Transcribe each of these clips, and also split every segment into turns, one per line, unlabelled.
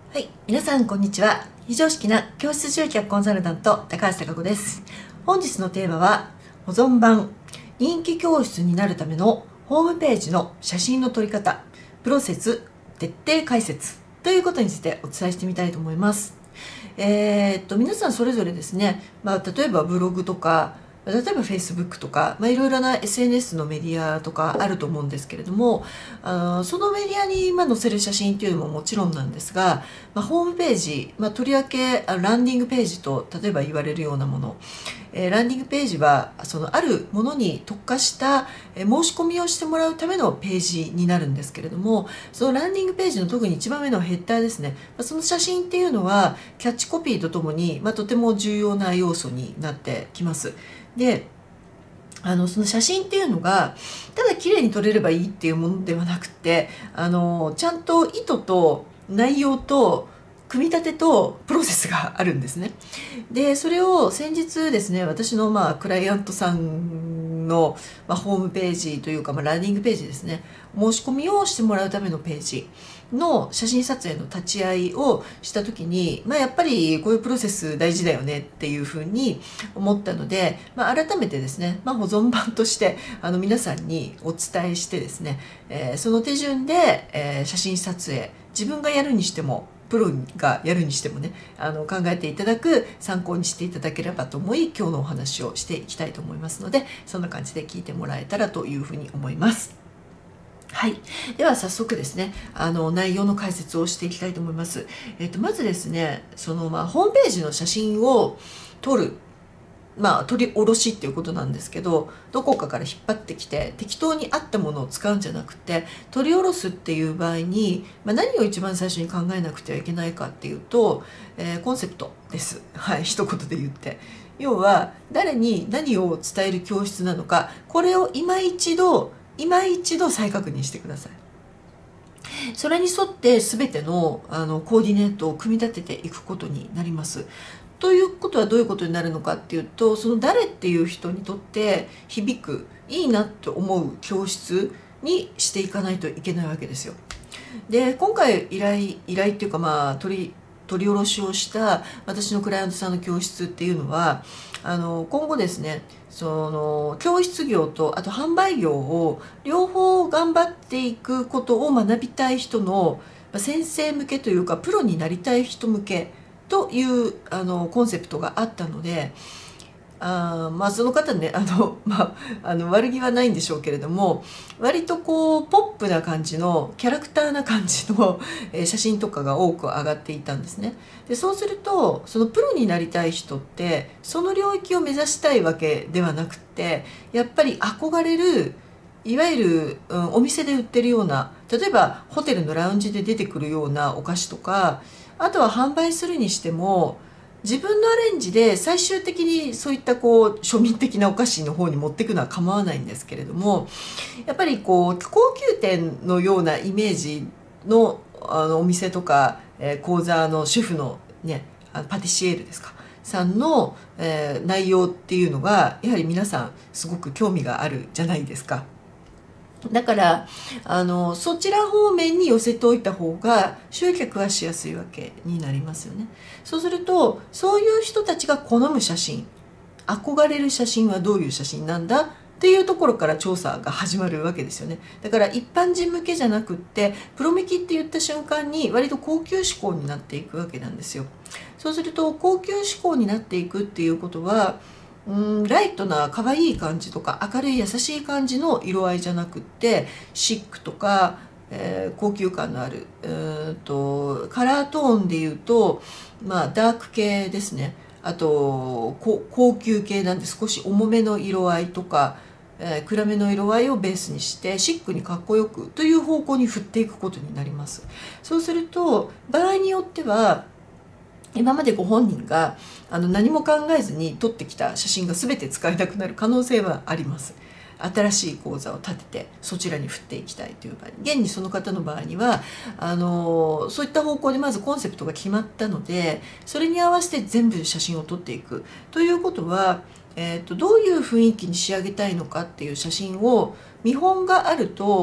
はい、皆さんこんにちは。非常識な教室集客コンサルタント高橋貴子です。本日のテーマは保存版人気教室になるためのホームページの写真の撮り方プロセス徹底解説ということについてお伝えしてみたいと思います。皆さんそれぞれですね、例えばブログとか例えば Facebook とか、いろいろな SNS のメディアとかあると思うんですけれども、そのメディアに載せる写真っていうのももちろんなんですが、ホームページ、とりわけランディングページと例えば言われるようなもの、ランディングページはそのあるものに特化した申し込みをしてもらうためのページになるんですけれども、そのランディングページの特に一番目のヘッダーですね、その写真っていうのはキャッチコピーとともに、とても重要な要素になってきます。でその写真っていうのがただ綺麗に撮れればいいっていうものではなくて、ちゃんと意図と内容と組み立てとプロセスがあるんですね。でそれを先日ですね、私のクライアントさんの、ホームページというか、ランディングページですね、申し込みをしてもらうためのページの写真撮影の立ち会いをした時に、やっぱりこういうプロセス大事だよねっていうふうに思ったので、改めてですね、保存版として皆さんにお伝えしてですね、その手順で、写真撮影自分がやるにしてもプロがやるにしてもね、考えていただく参考にしていただければと思い、今日のお話をしていきたいと思いますので、そんな感じで聞いてもらえたらというふうに思います。はい、では早速ですね、内容の解説をしていきたいと思います。まずですね、そのホームページの写真を撮る、取り下ろしっていうことなんですけど、どこかから引っ張ってきて適当に合ったものを使うんじゃなくて、取り下ろすっていう場合に、何を一番最初に考えなくてはいけないかっていうと、コンセプトです。はい、一言で言って。要は誰に何を伝える教室なのか、これを今一度再確認してください。それに沿って全てのコーディネートを組み立てていくことになります。ということはどういうことになるのかっていうと、その誰っていう人にとって響く、いいなと思う教室にしていかないといけないわけですよ。で今回依頼っていうか、取り下ろしをした私のクライアントさんの教室っていうのは、今後ですね、その教室業とあと販売業を両方頑張っていくことを学びたい人の先生向けというか、プロになりたい人向けというコンセプトがあったので、その方ね、悪気はないんでしょうけれども、割とこうポップな感じのキャラクターな感じの写真とかが多く上がっていたんですね。でそうすると、そのプロになりたい人ってその領域を目指したいわけではなくて、やっぱり憧れる、いわゆる、お店で売ってるような、例えばホテルのラウンジで出てくるようなお菓子とか、あとは販売するにしても自分のアレンジで最終的にそういった庶民的なお菓子の方に持っていくのは構わないんですけれども、やっぱり高級店のようなイメージのお店とか、講座の主婦のね、パティシエールですかさんの、内容っていうのがやはり皆さんすごく興味があるじゃないですか。だからそちら方面に寄せておいた方が集客はしやすいわけになりますよね。そうすると、そういう人たちが好む写真、憧れる写真はどういう写真なんだっていうところから調査が始まるわけですよね。だから一般人向けじゃなくって、プロ向きって言った瞬間に割と高級志向になっていくわけなんですよ。そうすると高級志向になっていくっていうことは、ライトな可愛い感じとか明るい優しい感じの色合いじゃなくって、シックとか、高級感のあるカラートーンでいうと、ダーク系ですね。あと高級系なんで少し重めの色合いとか、暗めの色合いをベースにしてシックにかっこよくという方向に振っていくことになります。そうすると場合によっては、今までご本人が何も考えずに撮ってきた写真が全て使えなくなる可能性はあります。新しい講座を立ててそちらに振っていきたいという場合、現にその方の場合にはそういった方向でまずコンセプトが決まったので、それに合わせて全部写真を撮っていくということは、どういう雰囲気に仕上げたいのかっていう写真を見本があると、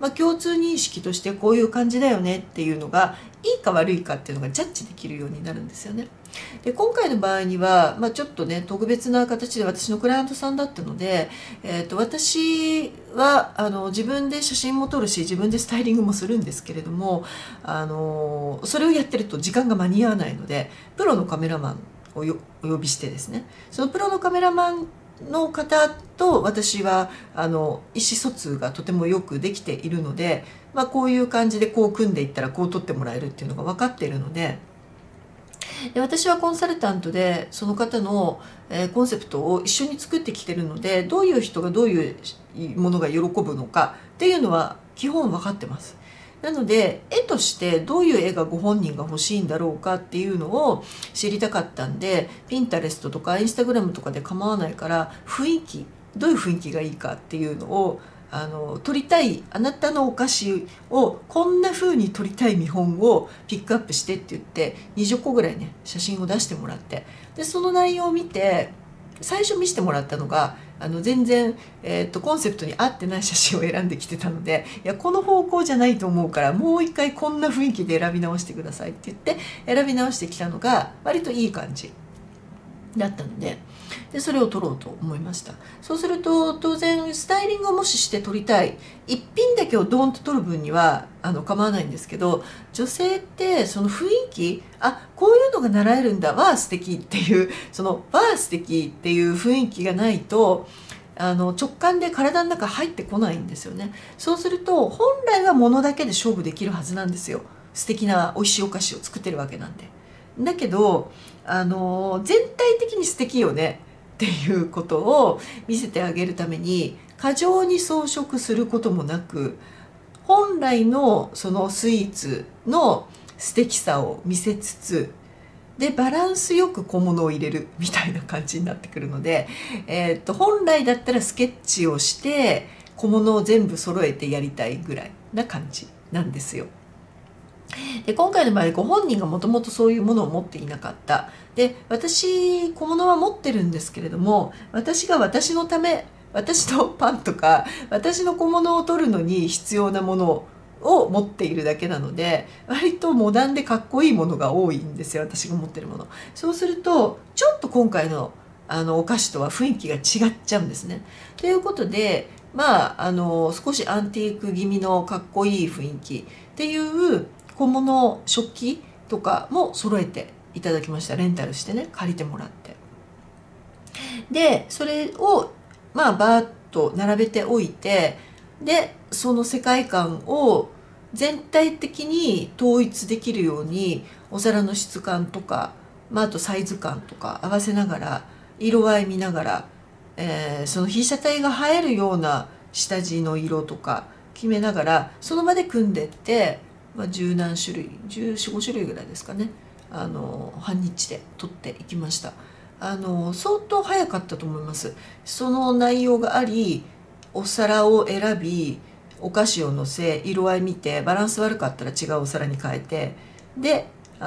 共通認識としてこういう感じだよねっていうのがいいか悪いかっていうのがジャッジできるようになるんですよね。で今回の場合には、ちょっとね特別な形で私のクライアントさんだったので、私は自分で写真も撮るし自分でスタイリングもするんですけれども、それをやってると時間が間に合わないのでプロのカメラマンをお呼びしてですね、そのプロのカメラマンの方と私は意思疎通がとてもよくできているので、こういう感じでこう組んでいったらこう撮ってもらえるっていうのが分かっているので、私はコンサルタントでその方のコンセプトを一緒に作ってきてるので、どういう人がどういうものが喜ぶのかっていうのは基本分かってます。なので絵としてどういう絵がご本人が欲しいんだろうかっていうのを知りたかったんで、ピンタレストとかインスタグラムとかで構わないから雰囲気、どういう雰囲気がいいかっていうのを撮りたい、あなたのお菓子をこんな風に撮りたい見本をピックアップしてって言って20個ぐらいね写真を出してもらって、でその内容を見て最初見せてもらったのが全然、コンセプトに合ってない写真を選んできてたので、いやこの方向じゃないと思うからもう一回こんな雰囲気で選び直してくださいって言って選び直してきたのが割といい感じだったので、それを撮ろうと思いました。そうすると当然スタイリングをもしして撮りたい一品だけをドーンと撮る分には構わないんですけど、女性ってその雰囲気、こういうのが習えるんだ、わあ素敵っていう、そのわあ素敵っていう雰囲気がないと直感で体の中入ってこないんですよね。そうすると本来は物だけで勝負できるはずなんですよ。素敵な美味しいお菓子を作ってるわけなんで。だけど全体的に素敵よねっていうことを見せてあげるために過剰に装飾することもなく、本来のそのスイーツの素敵さを見せつつでバランスよく小物を入れるみたいな感じになってくるので、本来だったらスケッチをして小物を全部揃えてやりたいぐらいな感じなんですよ。で今回の場合ご本人がもともとそういうものを持っていなかった。で私小物は持ってるんですけれども、私が私のため、私のパンとか私の小物を取るのに必要なものを持っているだけなので、割とモダンでかっこいいものが多いんですよ、私が持ってるもの。そうするとちょっと今回のお菓子とは雰囲気が違っちゃうんですね。ということで少しアンティーク気味のかっこいい雰囲気っていう小物食器とかも揃えていただきました。レンタルしてね、借りてもらって、でそれをバーッと並べておいて、でその世界観を全体的に統一できるようにお皿の質感とか、あとサイズ感とか合わせながら色合い見ながら、その被写体が映えるような下地の色とか決めながらその場で組んでって、十何種類、14、15種類ぐらいですかね、半日で撮っていきました。相当早かったと思います。その内容があり、お皿を選びお菓子をのせ色合い見てバランス悪かったら違うお皿に変えて、で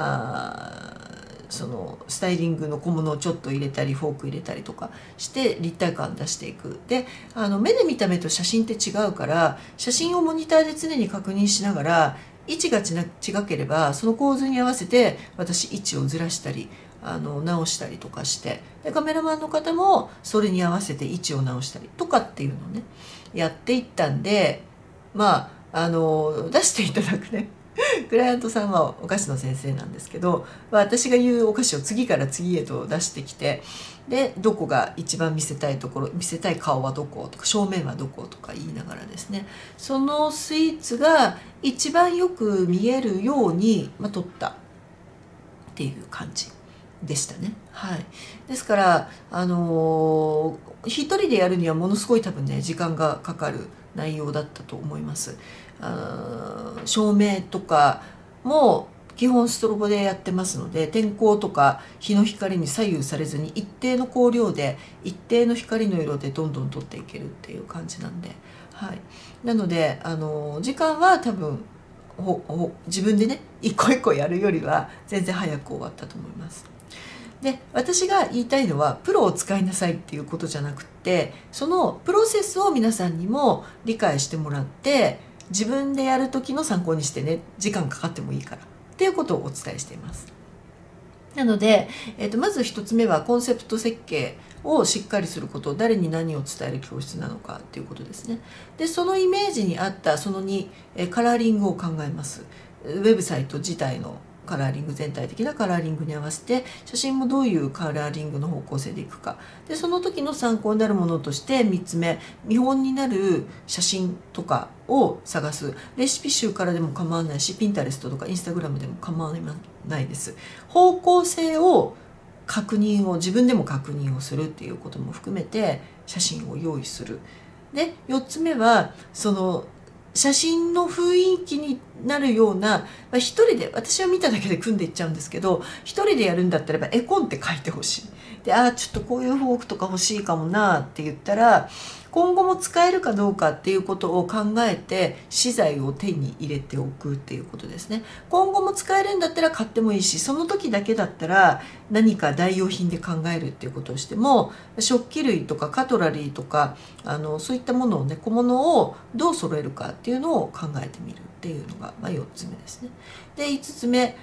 そのスタイリングの小物をちょっと入れたりフォーク入れたりとかして立体感出していく。で目で見た目と写真って違うから、写真をモニターで常に確認しながら位置が違ければその構図に合わせて私位置をずらしたり直したりとかして、でカメラマンの方もそれに合わせて位置を直したりとかっていうのをねやっていったんで、出していただくねクライアントさんはお菓子の先生なんですけど、私が言うお菓子を次から次へと出してきて、でどこが一番見せたいところ、見せたい顔はどことか正面はどことか言いながらですね、そのスイーツが一番よく見えるように、撮ったっていう感じでしたね。はい、ですから一人でやるにはものすごい多分ね時間がかかる内容だったと思います。照明とかも基本ストロボでやってますので、天候とか日の光に左右されずに一定の光量で一定の光の色でどんどん撮っていけるっていう感じなんで、はい、なので時間は多分自分でね一個一個やるよりは全然早く終わったと思います。で私が言いたいのはプロを使いなさいっていうことじゃなくって、そのプロセスを皆さんにも理解してもらって自分でやる時の参考にしてね、時間かかってもいいからっていうことをお伝えしています。なので、まず1つ目はコンセプト設計をしっかりすること、誰に何を伝える教室なのかっていうことですね。でそのイメージに合ったその2、カラーリングを考えます。ウェブサイト自体のカラーリング、全体的なカラーリングに合わせて写真もどういうカラーリングの方向性でいくか、でその時の参考になるものとして3つ目、見本になる写真とかを探す。レシピ集からでも構わないし、ピンタレストとかインスタグラムでも構わないです。方向性を自分でも確認をするっていうことも含めて写真を用意する。で4つ目はその写真の雰囲気になるような、一人で、私は見ただけで組んでいっちゃうんですけど、一人でやるんだったら絵コンって書いてほしい。で、ちょっとこういうフォークとか欲しいかもなって言ったら、今後も使えるかどうかっていうことを考えて資材を手に入れておくっていうことですね。今後も使えるんだったら買ってもいいし、その時だけだったら何か代用品で考えるっていうことをしても、食器類とかカトラリーとかそういったものをね、小物をどう揃えるかっていうのを考えてみるっていうのが、4つ目ですね。で5つ目、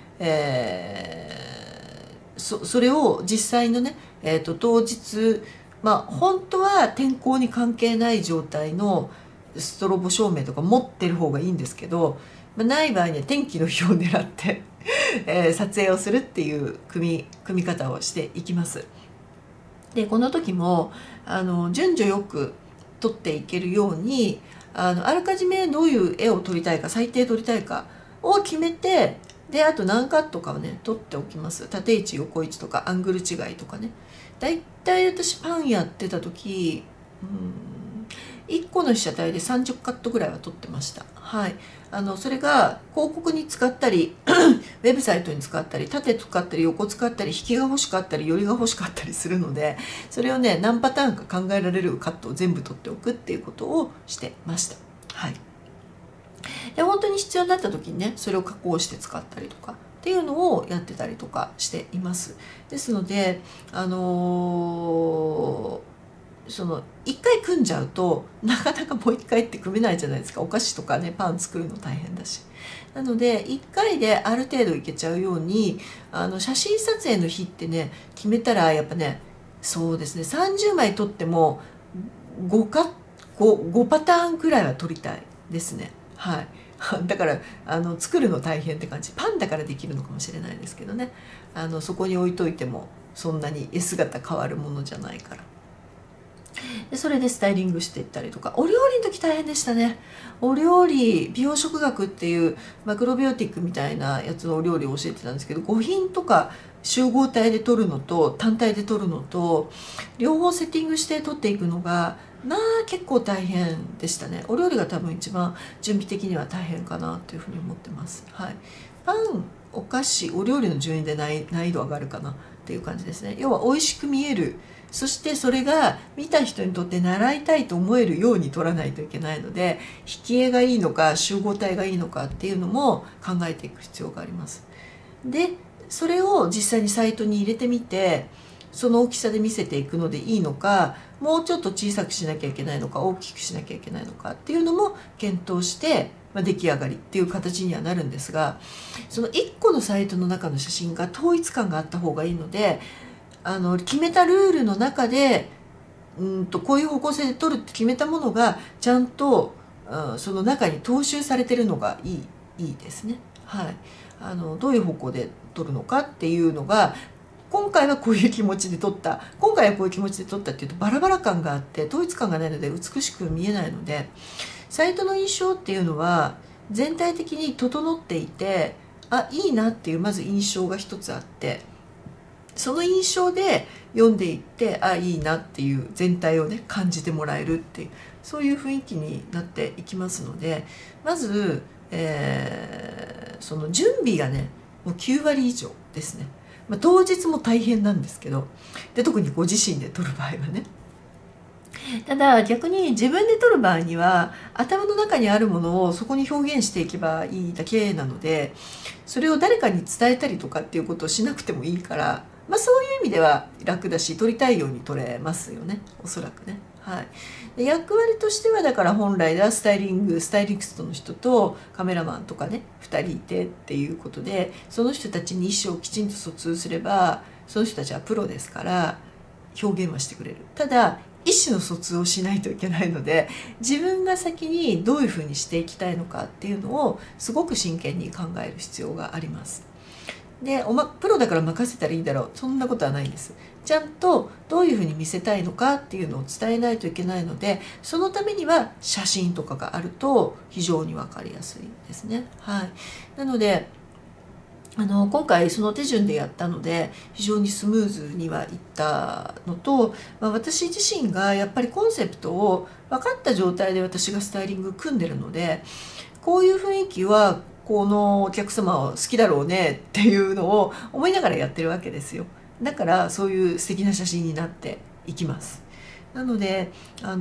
それを実際のね、当日本当は天候に関係ない状態のストロボ照明とか持ってる方がいいんですけど、ない場合には天気の日を狙って撮影をするっていう組み方をしていきます。でこの時も順序よく撮っていけるようにあらかじめどういう絵を撮りたいか、最低撮りたいかを決めて、であと何カットかをね撮っておきます。縦位置横位置とかアングル違いとかね。だいたい私パンやってた時1個の被写体で30カットぐらいは撮ってました。はい、それが広告に使ったりウェブサイトに使ったり、縦使ったり横使ったり、引きが欲しかったり寄りが欲しかったりするので、それをね何パターンか考えられるカットを全部撮っておくっていうことをしてました。はい、で本当に必要になった時にねそれを加工して使ったりとかっていうのをやってたりとかしています。ですのでその1回組んじゃうとなかなかもう1回って組めないじゃないですか。お菓子とかねパン作るの大変だし。なので1回である程度いけちゃうように写真撮影の日ってね決めたらやっぱね、そうですね、30枚撮っても5パターンくらいは撮りたいですね。はい、だから作るの大変って感じ。パンだからできるのかもしれないですけどね、そこに置いといてもそんなに絵姿変わるものじゃないから。でそれでスタイリングしていったりとか、お料理の時大変でしたね。お料理、美容食学っていうマクロビオティックみたいなやつのお料理を教えてたんですけど、5品とか集合体で取るのと単体で取るのと両方セッティングして取っていくのが結構大変でしたね。お料理が多分一番準備的には大変かなというふうに思ってます。はい、パン、お菓子、お料理の順位で難易度上がるかなっていう感じですね。要は美味しく見える、そしてそれが見た人にとって習いたいと思えるように撮らないといけないので、引き絵がいいのか集合体がいいのかっていうのも考えていく必要があります。でそれを実際にサイトに入れてみて、その大きさで見せていくのでいいのか、もうちょっと小さくしなきゃいけないのか、大きくしなきゃいけないのかっていうのも検討して、出来上がりっていう形にはなるんですが、その1個のサイトの中の写真が統一感があった方がいいので、決めたルールの中でこういう方向性で撮るって決めたものがちゃんと、その中に踏襲されてるのがいいですね。はい、どういう方向で撮るのかっていうのが、今回はこういう気持ちで撮った、今回はこういう気持ちで撮ったっていうとバラバラ感があって統一感がないので美しく見えないので、サイトの印象っていうのは全体的に整っていて、いいなっていうまず印象が一つあって、その印象で読んでいって、いいなっていう全体をね感じてもらえるっていう、そういう雰囲気になっていきますので、まず、その準備がねもう9割以上ですね。当日も大変なんですけど、で特にご自身で撮る場合はね。ただ逆に自分で撮る場合には頭の中にあるものをそこに表現していけばいいだけなので、それを誰かに伝えたりとかっていうことをしなくてもいいから、 そういう意味では楽だし、撮りたいように撮れますよね、おそらくね。はい、で役割としてはだから本来ではスタイリストの人とカメラマンとかね2人いてっていうことで、その人たちに意思をきちんと疎通すればその人たちはプロですから表現はしてくれる。ただ意思の疎通をしないといけないので、自分が先にどういうふうにしていきたいのかっていうのをすごく真剣に考える必要があります。でプロだから任せたらいいだろう、そんなことはないんです。ちゃんとどういうふうに見せたいのかっていうのを伝えないといけないので、そのためには写真とかがあると非常に分かりやすいですね。はい、なので今回その手順でやったので非常にスムーズにはいったのと、私自身がやっぱりコンセプトを分かった状態で私がスタイリング組んでるので、こういう雰囲気はこのお客様は好きだろうねっていうのを思いながらやってるわけですよ。だからそういう素敵な写真になっていきます。なので全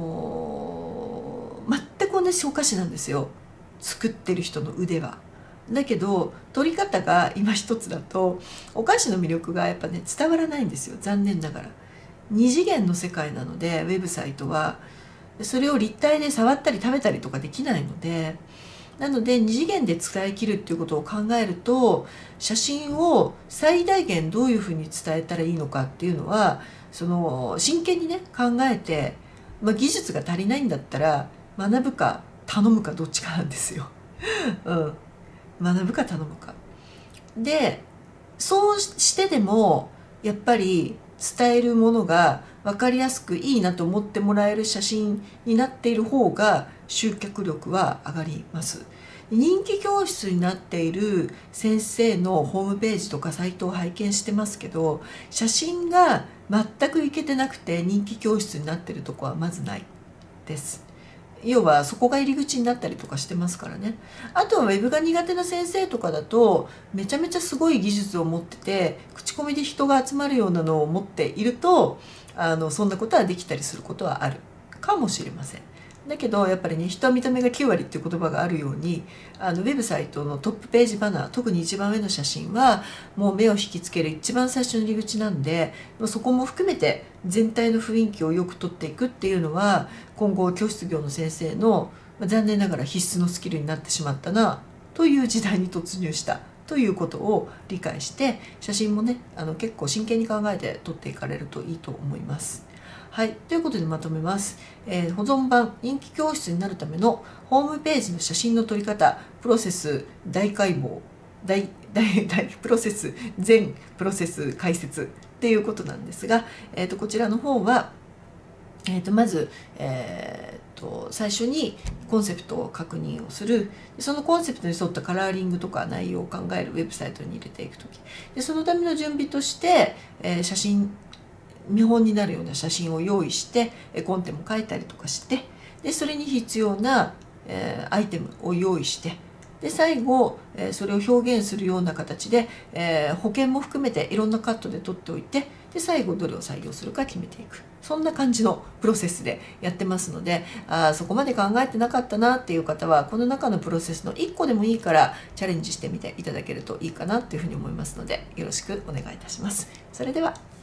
く同じお菓子なんですよ、作ってる人の腕は。だけど撮り方が今一つだとお菓子の魅力がやっぱね伝わらないんですよ、残念ながら。二次元の世界なのでウェブサイトはそれを立体で触ったり食べたりとかできないので、なので二次元で伝えきるっていうことを考えると、写真を最大限どういうふうに伝えたらいいのかっていうのは真剣にね考えて、技術が足りないんだったら学ぶか頼むかどっちかなんですよ。学ぶか頼むかで、そうしてでもやっぱり伝えるものが分かりやすくいいなと思ってもらえる写真になっている方が集客力は上がります。人気教室になっている先生のホームページとかサイトを拝見してますけど、写真が全くいけてなくて人気教室になっているとこはまずないです。要はそこが入り口になったりとかしてますからね。あとはウェブが苦手な先生とかだとめちゃめちゃすごい技術を持ってて口コミで人が集まるようなのを持っているとそんなことはできたりすることはあるかもしれません。だけどやっぱりね、人は見た目が9割っていう言葉があるようにウェブサイトのトップページバナー、特に一番上の写真はもう目を引きつける一番最初の入り口なんで、そこも含めて全体の雰囲気をよくとっていくっていうのは今後教室業の先生の残念ながら必須のスキルになってしまったなという時代に突入したということを理解して、写真もね結構真剣に考えて撮っていかれるといいと思います。はい、ということでまとめます。保存版人気教室になるためのホームページの写真の撮り方、プロセス大解剖、プロセス全プロセス解説っていうことなんですが、こちらの方は、まず、最初にコンセプトを確認をする。そのコンセプトに沿ったカラーリングとか内容を考えるウェブサイトに入れていくときで、そのための準備として、写真見本になるような写真を用意してコンテも書いたりとかして、でそれに必要なアイテムを用意して、で最後それを表現するような形で保険も含めていろんなカットで取っておいて、で最後どれを採用するか決めていく、そんな感じのプロセスでやってますので、そこまで考えてなかったなっていう方はこの中のプロセスの1個でもいいからチャレンジしてみていただけるといいかなっていうふうに思いますので、よろしくお願いいたします。それでは。